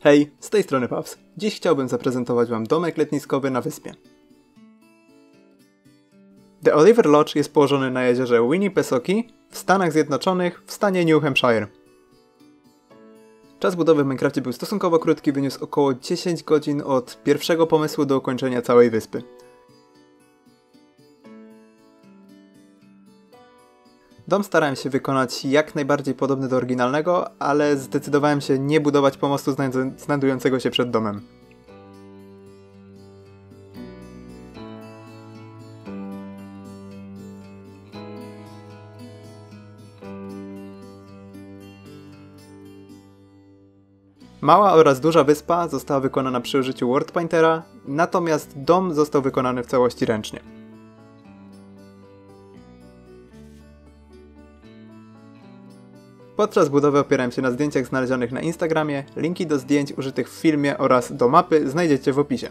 Hej, z tej strony Paws. Dziś chciałbym zaprezentować Wam domek letniskowy na wyspie. The Oliver Lodge jest położony na jeziorze Winnipesaukee w Stanach Zjednoczonych w stanie New Hampshire. Czas budowy w Minecrafcie był stosunkowo krótki, wyniósł około 10 godzin od pierwszego pomysłu do ukończenia całej wyspy. Dom starałem się wykonać jak najbardziej podobny do oryginalnego, ale zdecydowałem się nie budować pomostu znajdującego się przed domem. Mała oraz duża wyspa została wykonana przy użyciu WordPaintera, natomiast dom został wykonany w całości ręcznie. Podczas budowy opierałem się na zdjęciach znalezionych na Instagramie, linki do zdjęć użytych w filmie oraz do mapy znajdziecie w opisie.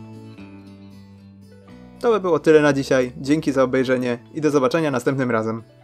To by było tyle na dzisiaj, dzięki za obejrzenie i do zobaczenia następnym razem.